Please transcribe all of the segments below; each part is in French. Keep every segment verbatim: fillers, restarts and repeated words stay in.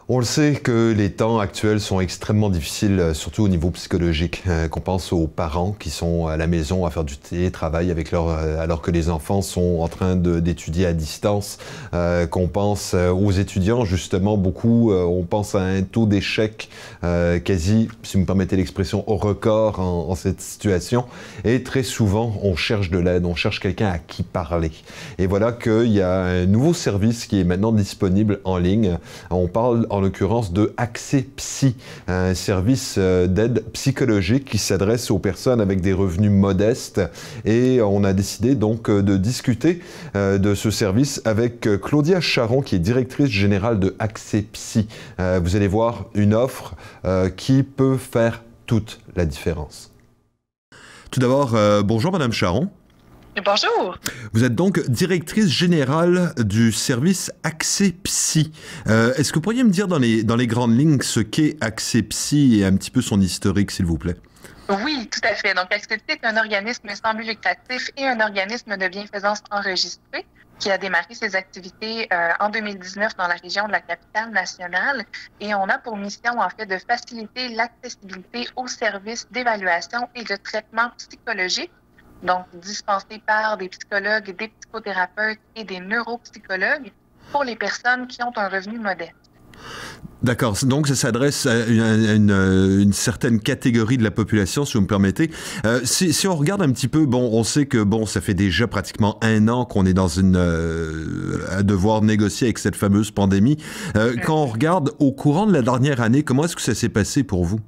On le sait que les temps actuels sont extrêmement difficiles, surtout au niveau psychologique. Euh, qu'on pense aux parents qui sont à la maison à faire du télétravail avec leur, euh, alors que les enfants sont en train d'étudier à distance. Euh, qu'on pense aux étudiants, justement, beaucoup, euh, on pense à un taux d'échec euh, quasi, si vous me permettez l'expression, au record en, en cette situation. Et très souvent, on cherche de l'aide, on cherche quelqu'un à qui parler. Et voilà qu'il y a un nouveau service qui est maintenant disponible en ligne. On parle en l'occurrence de Accès Psy, un service d'aide psychologique qui s'adresse aux personnes avec des revenus modestes. Et on a décidé donc de discuter de ce service avec Claudia Charon, qui est directrice générale de Accès Psy. Vous allez voir une offre qui peut faire toute la différence. Tout d'abord, euh, bonjour Madame Charon. Bonjour. Vous êtes donc directrice générale du service Accès Psy. Euh, Est-ce que vous pourriez me dire dans les, dans les grandes lignes ce qu'est Accès Psy et un petit peu son historique, s'il vous plaît? Oui, tout à fait. Donc, Accès Psy est un organisme sans but lucratif et un organisme de bienfaisance enregistré qui a démarré ses activités euh, en deux mille dix-neuf dans la région de la capitale nationale. Et on a pour mission, en fait, de faciliter l'accessibilité aux services d'évaluation et de traitement psychologique, donc dispensés par des psychologues, des psychothérapeutes et des neuropsychologues pour les personnes qui ont un revenu modeste. D'accord, donc ça s'adresse à une, à une, une certaine catégorie de la population, si vous me permettez. Euh, si, si on regarde un petit peu, bon, on sait que bon, ça fait déjà pratiquement un an qu'on est dans une euh, à devoir négocier avec cette fameuse pandémie. Euh, quand on regarde au courant de la dernière année, comment est-ce que ça s'est passé pour vous?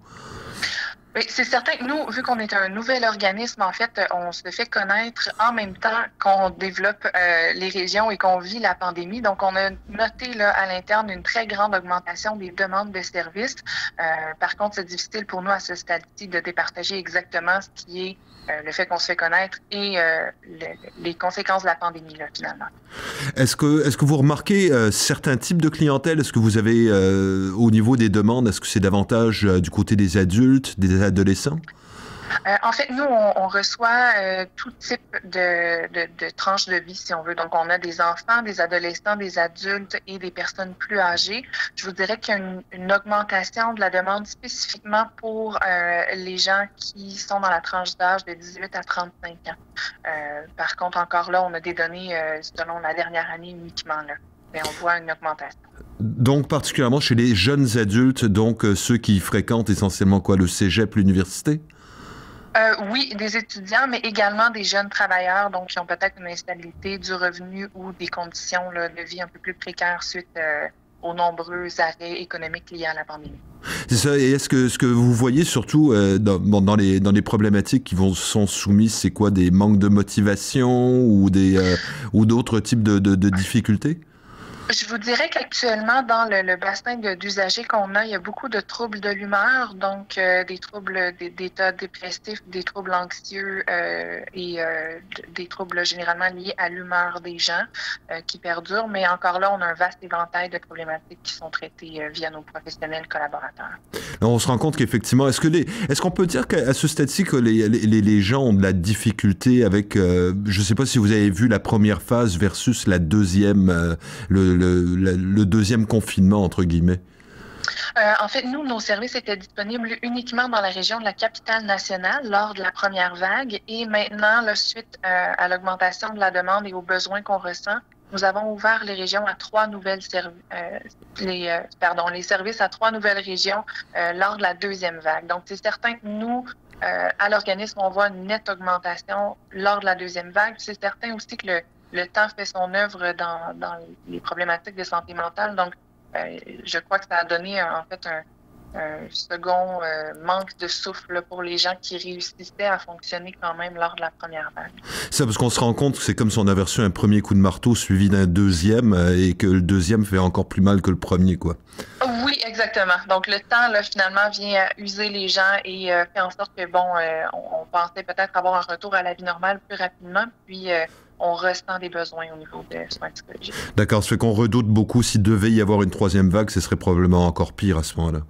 Oui, c'est certain que nous, vu qu'on est un nouvel organisme, en fait, on se fait connaître en même temps qu'on développe euh, les régions et qu'on vit la pandémie. Donc, on a noté là, à l'interne une très grande augmentation des demandes de services. Euh, par contre, c'est difficile pour nous à ce stade-ci de départager exactement ce qui est euh, le fait qu'on se fait connaître et euh, le, les conséquences de la pandémie, là, finalement. Est-ce que, est-ce que vous remarquez euh, certains types de clientèle? Est-ce que vous avez, euh, au niveau des demandes, est-ce que c'est davantage euh, du côté des adultes, des adolescents? Euh, en fait, nous, on, on reçoit euh, tout type de, de, de tranches de vie, si on veut. Donc, on a des enfants, des adolescents, des adultes et des personnes plus âgées. Je vous dirais qu'il y a une, une augmentation de la demande spécifiquement pour euh, les gens qui sont dans la tranche d'âge de dix-huit à trente-cinq ans. Euh, par contre, encore là, on a des données euh, selon la dernière année uniquement, là. Et on voit une augmentation. Donc, particulièrement chez les jeunes adultes, donc euh, ceux qui fréquentent essentiellement quoi, le cégep, l'université? Euh, oui, des étudiants, mais également des jeunes travailleurs, donc qui ont peut-être une instabilité du revenu ou des conditions là, de vie un peu plus précaires suite euh, aux nombreux arrêts économiques liés à la pandémie. C'est ça. Et est-ce que ce que vous voyez surtout euh, dans, dans les dans les problématiques qui vont sont soumises, c'est quoi, des manques de motivation ou des euh, ou d'autres types de, de, de difficultés? Je vous dirais qu'actuellement, dans le, le bassin d'usagers qu'on a, il y a beaucoup de troubles de l'humeur, donc euh, des troubles d'état dépressif, des troubles anxieux euh, et euh, des troubles généralement liés à l'humeur des gens euh, qui perdurent. Mais encore là, on a un vaste éventail de problématiques qui sont traitées euh, via nos professionnels collaborateurs. Alors, on se rend compte qu'effectivement, est-ce que les, est-ce qu'on peut dire qu'à ce stade-ci que les, les, les gens ont de la difficulté avec, euh, je ne sais pas si vous avez vu la première phase versus la deuxième, euh, le Le, le, le deuxième confinement, entre guillemets? Euh, en fait, nous, nos services étaient disponibles uniquement dans la région de la capitale nationale lors de la première vague. Et maintenant, là, suite euh, à l'augmentation de la demande et aux besoins qu'on ressent, nous avons ouvert les régions à trois nouvelles services, euh, les, euh, pardon, les services à trois nouvelles régions euh, lors de la deuxième vague. Donc, c'est certain que nous, euh, à l'organisme, on voit une nette augmentation lors de la deuxième vague. C'est certain aussi que le Le temps fait son œuvre dans, dans les problématiques de santé mentale. Donc, euh, je crois que ça a donné en fait un, un second euh, manque de souffle pour les gens qui réussissaient à fonctionner quand même lors de la première vague. Ça, parce qu'on se rend compte que c'est comme si on avait reçu un premier coup de marteau suivi d'un deuxième et que le deuxième fait encore plus mal que le premier, quoi. Oui, exactement. Donc, le temps, là, finalement, vient user les gens et euh, fait en sorte que, bon, euh, on, on pensait peut-être avoir un retour à la vie normale plus rapidement, puis euh, on ressent des besoins au niveau des soins psychologiques. D'accord, ça fait qu'on redoute beaucoup. S'il devait y avoir une troisième vague, ce serait probablement encore pire à ce moment-là.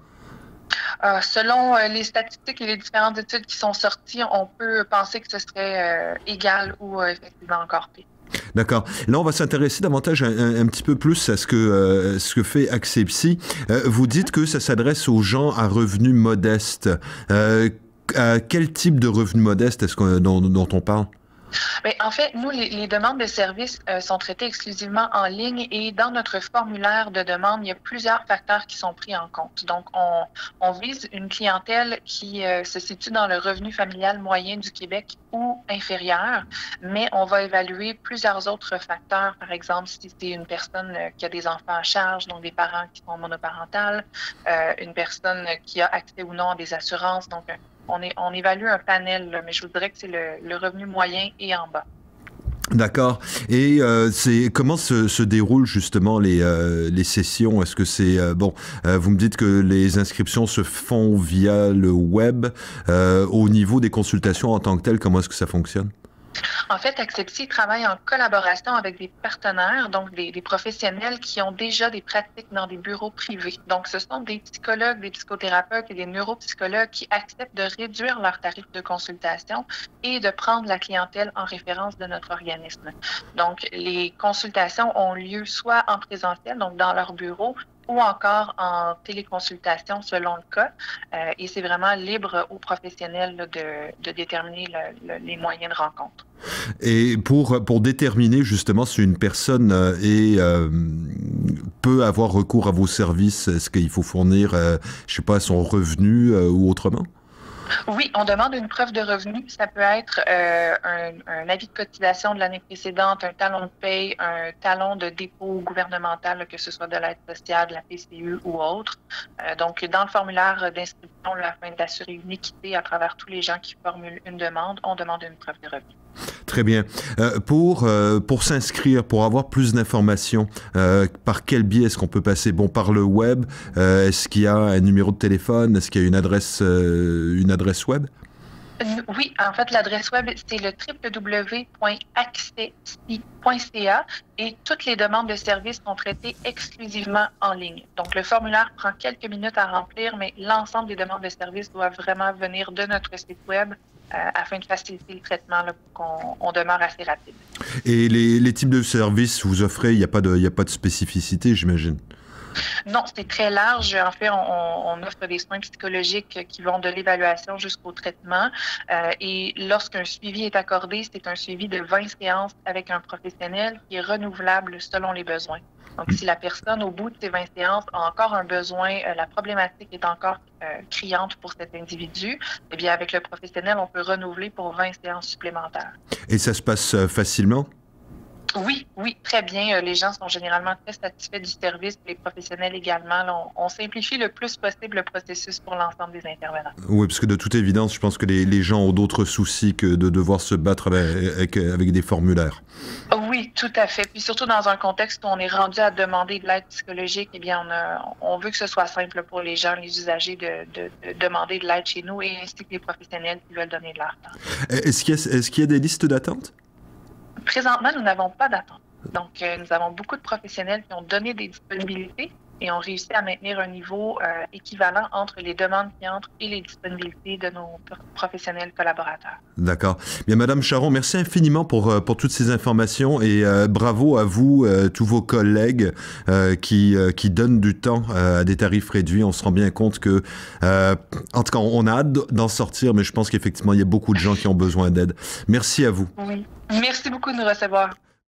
Euh, selon euh, les statistiques et les différentes études qui sont sorties, on peut penser que ce serait euh, égal ou euh, effectivement encore pire. D'accord. Là, on va s'intéresser davantage un, un, un petit peu plus à ce que, euh, ce que fait Accès-Psy. Euh, vous dites que ça s'adresse aux gens à revenus modestes. Euh, à quel type de revenus modestes est-ce qu'on, dont, dont on parle? Bien, en fait, nous, les, les demandes de services euh, sont traitées exclusivement en ligne et dans notre formulaire de demande, il y a plusieurs facteurs qui sont pris en compte. Donc, on, on vise une clientèle qui euh, se situe dans le revenu familial moyen du Québec ou inférieur, mais on va évaluer plusieurs autres facteurs. Par exemple, si c'est une personne qui a des enfants à charge, donc des parents qui sont monoparentales, euh, une personne qui a accès ou non à des assurances, donc On, est, on évalue un panel, là, mais je vous dirais que c'est le, le revenu moyen et en bas. D'accord. Et euh, c'est comment se, se déroulent justement les, euh, les sessions? Est-ce que c'est euh, bon? Euh, vous me dites que les inscriptions se font via le web. Euh, au niveau des consultations en tant que telles, comment est-ce que ça fonctionne? En fait, Accès-Psy travaille en collaboration avec des partenaires, donc des, des professionnels qui ont déjà des pratiques dans des bureaux privés. Donc, ce sont des psychologues, des psychothérapeutes et des neuropsychologues qui acceptent de réduire leurs tarifs de consultation et de prendre la clientèle en référence de notre organisme. Donc, les consultations ont lieu soit en présentiel, donc dans leur bureau, ou encore en téléconsultation selon le cas. Euh, et c'est vraiment libre aux professionnels là, de, de déterminer le, le, les moyens de rencontre. Et pour, pour déterminer justement si une personne euh, est, euh, peut avoir recours à vos services, est-ce qu'il faut fournir, euh, je sais pas, son revenu euh, ou autrement? Oui, on demande une preuve de revenu. Ça peut être euh, un, un avis de cotisation de l'année précédente, un talon de paye, un talon de dépôt gouvernemental, que ce soit de l'aide sociale, de la P C U ou autre. Euh, donc, dans le formulaire d'inscription, afin d'assurer une équité à travers tous les gens qui formulent une demande, on demande une preuve de revenu. Très bien. Euh, pour euh, pour s'inscrire, pour avoir plus d'informations, euh, par quel biais est-ce qu'on peut passer? Bon, par le web. Euh, est-ce qu'il y a un numéro de téléphone? Est-ce qu'il y a une adresse euh, une adresse web? Oui, en fait, l'adresse web, c'est le w w w point accès psy point c a et toutes les demandes de services sont traitées exclusivement en ligne. Donc, le formulaire prend quelques minutes à remplir, mais l'ensemble des demandes de services doivent vraiment venir de notre site web euh, afin de faciliter le traitement là, pour qu'on on demeure assez rapide. Et les, les types de services que vous offrez, il n'y a pas de, il n'y a pas de spécificité, j'imagine? Non, c'est très large. En fait, on, on offre des soins psychologiques qui vont de l'évaluation jusqu'au traitement. Euh, et lorsqu'un suivi est accordé, c'est un suivi de vingt séances avec un professionnel qui est renouvelable selon les besoins. Donc, si la personne, au bout de ces vingt séances, a encore un besoin, euh, la problématique est encore euh, criante pour cet individu, eh bien, avec le professionnel, on peut renouveler pour vingt séances supplémentaires. Et ça se passe euh, facilement? Oui, oui, très bien. Les gens sont généralement très satisfaits du service, les professionnels également. Là, on, on simplifie le plus possible le processus pour l'ensemble des intervenants. Oui, parce que de toute évidence, je pense que les, les gens ont d'autres soucis que de devoir se battre avec, avec des formulaires. Oui, tout à fait. Puis surtout dans un contexte où on est rendu à demander de l'aide psychologique, eh bien, on, a, on veut que ce soit simple pour les gens, les usagers, de, de, de demander de l'aide chez nous et ainsi que les professionnels qui veulent donner de leur temps. Est-ce qu'il y a, est-ce qu'il y a des listes d'attente? Présentement, nous n'avons pas d'attente. Donc, euh, nous avons beaucoup de professionnels qui ont donné des disponibilités et ont réussi à maintenir un niveau euh, équivalent entre les demandes qui entrent et les disponibilités de nos professionnels collaborateurs. D'accord. Bien, Madame Charron, merci infiniment pour, pour toutes ces informations et euh, bravo à vous, euh, tous vos collègues euh, qui, euh, qui donnent du temps euh, à des tarifs réduits. On se rend bien compte que, euh, en tout cas, on a hâte d'en sortir, mais je pense qu'effectivement, il y a beaucoup de gens qui ont besoin d'aide. Merci à vous. Oui. Merci beaucoup de nous recevoir.